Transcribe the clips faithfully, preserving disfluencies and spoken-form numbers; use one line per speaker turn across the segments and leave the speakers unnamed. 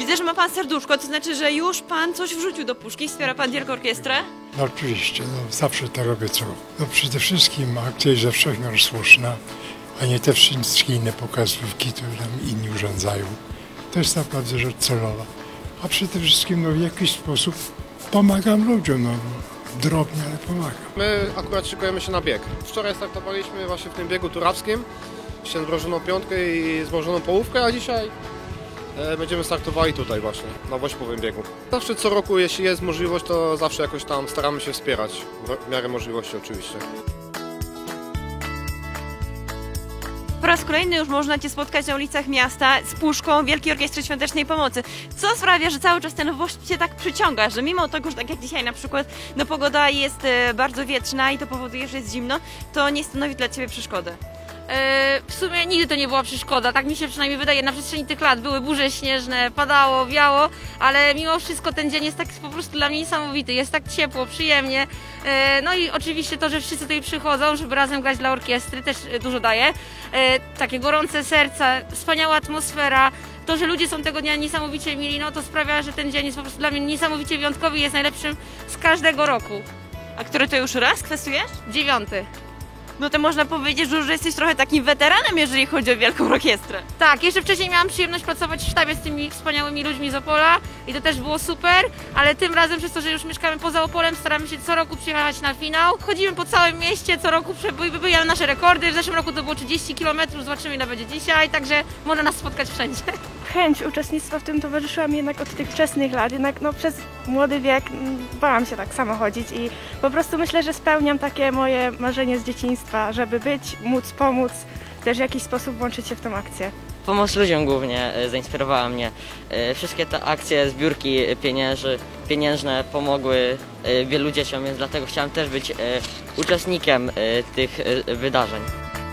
Widzę, że ma pan serduszko, to znaczy, że już pan coś wrzucił do puszki. Wspiera pan Wielką Orkiestrę?
No oczywiście, no, zawsze to robię co. No przede wszystkim akcja jest ze wszechmiar słuszna, a nie te wszystkie inne pokazówki, które tam inni urządzają. To jest naprawdę rzecz celowa. A przede wszystkim no, w jakiś sposób pomagam ludziom, no, drobnie, ale pomagam.
My akurat szykujemy się na bieg. Wczoraj startowaliśmy właśnie w tym biegu turawskim, się zmrożoną piątkę i zmrożoną połówkę, a dzisiaj e, będziemy startowali tutaj właśnie, na wośpowym biegu. Zawsze co roku, jeśli jest możliwość, to zawsze jakoś tam staramy się wspierać, w miarę możliwości oczywiście.
Po raz kolejny już można Cię spotkać na ulicach miasta z puszką Wielkiej Orkiestry Świątecznej Pomocy. Co sprawia, że cały czas ten woźb Cię tak przyciąga, że mimo tego, że tak jak dzisiaj na przykład, no pogoda jest bardzo wietrzna i to powoduje, że jest zimno, to nie stanowi dla Ciebie przeszkody.
W sumie nigdy to nie była przeszkoda, tak mi się przynajmniej wydaje. Na przestrzeni tych lat były burze śnieżne, padało, wiało, ale mimo wszystko ten dzień jest tak po prostu dla mnie niesamowity, jest tak ciepło, przyjemnie. No i oczywiście to, że wszyscy tutaj przychodzą, żeby razem grać dla orkiestry, też dużo daje. Takie gorące serca, wspaniała atmosfera, to, że ludzie są tego dnia niesamowicie mili, no to sprawia, że ten dzień jest po prostu dla mnie niesamowicie wyjątkowy i jest najlepszym z każdego roku.
A który to już raz kwestujesz?
Dziewiąty.
No to można powiedzieć, że już jesteś trochę takim weteranem, jeżeli chodzi o Wielką Orkiestrę.
Tak, jeszcze wcześniej miałam przyjemność pracować w sztabie z tymi wspaniałymi ludźmi z Opola i to też było super, ale tym razem przez to, że już mieszkamy poza Opolem, staramy się co roku przyjechać na finał. Chodzimy po całym mieście, co roku wybijamy nasze rekordy. W zeszłym roku to było trzydzieści kilometrów, zobaczymy ile będzie dzisiaj, także można nas spotkać wszędzie.
Chęć uczestnictwa w tym towarzyszyła mi jednak od tych wczesnych lat, jednak no, przez młody wiek bałam się tak samo chodzić i po prostu myślę, że spełniam takie moje marzenie z dzieciństwa, żeby być, móc pomóc, też w jakiś sposób włączyć się w tę akcję.
Pomoc ludziom głównie zainspirowała mnie. Wszystkie te akcje, zbiórki pienięży, pieniężne pomogły wielu dzieciom, więc dlatego chciałem też być uczestnikiem tych wydarzeń.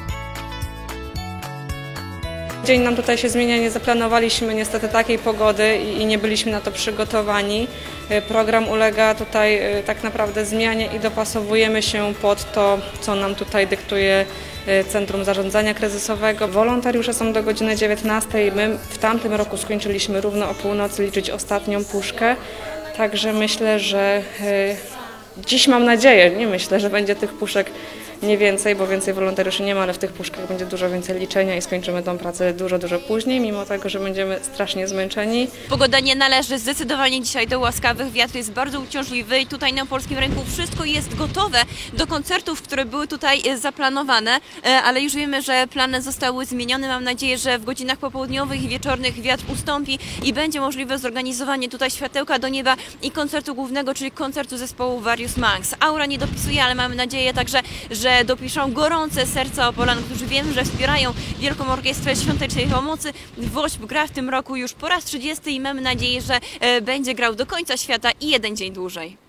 Dzień nam tutaj się zmienia, nie zaplanowaliśmy niestety takiej pogody i nie byliśmy na to przygotowani. Program ulega tutaj tak naprawdę zmianie i dopasowujemy się pod to, co nam tutaj dyktuje Centrum Zarządzania Kryzysowego. Wolontariusze są do godziny dziewiętnastej. My w tamtym roku skończyliśmy równo o północy liczyć ostatnią puszkę, także myślę, że dziś mam nadzieję, nie myślę, że będzie tych puszek nie więcej, bo więcej wolontariuszy nie ma, ale w tych puszkach będzie dużo więcej liczenia i skończymy tą pracę dużo, dużo później, mimo tego, że będziemy strasznie zmęczeni.
Pogoda nie należy zdecydowanie dzisiaj do łaskawych, wiatr jest bardzo uciążliwy i tutaj na polskim rynku wszystko jest gotowe do koncertów, które były tutaj zaplanowane, ale już wiemy, że plany zostały zmienione. Mam nadzieję, że w godzinach popołudniowych i wieczornych wiatr ustąpi i będzie możliwe zorganizowanie tutaj światełka do nieba i koncertu głównego, czyli koncertu zespołu Various Monks. Aura nie dopisuje, ale mamy nadzieję także, że że dopiszą gorące serca Opolan, którzy wiem, że wspierają Wielką Orkiestrę Świątecznej Pomocy. Woźb gra w tym roku już po raz trzydziesty i mamy nadzieję, że będzie grał do końca świata i jeden dzień dłużej.